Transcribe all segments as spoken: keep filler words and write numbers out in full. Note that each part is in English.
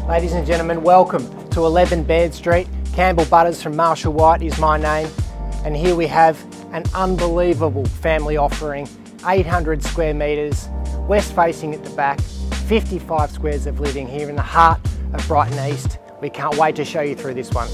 Ladies and gentlemen, welcome to eleven Baird Street. Campbell Butters from Marshall White is my name. And here we have an unbelievable family offering, eight hundred square metres, west facing at the back, fifty-five squares of living here in the heart of Brighton East. We can't wait to show you through this one.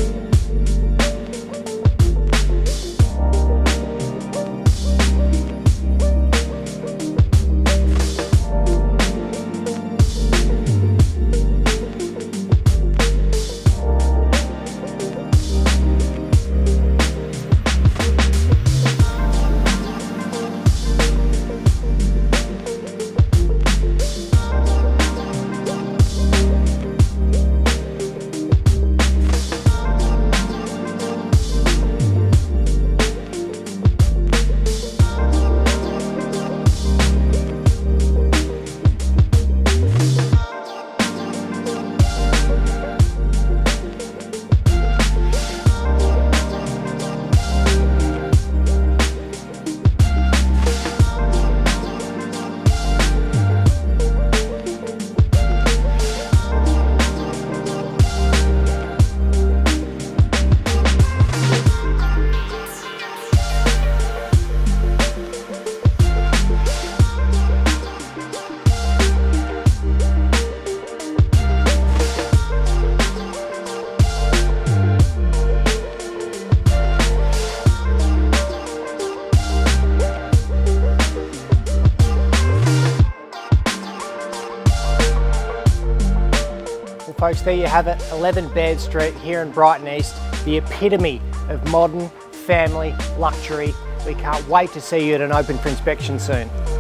Folks, there you have it, eleven Baird Street here in Brighton East, the epitome of modern family luxury. We can't wait to see you at an open for inspection soon.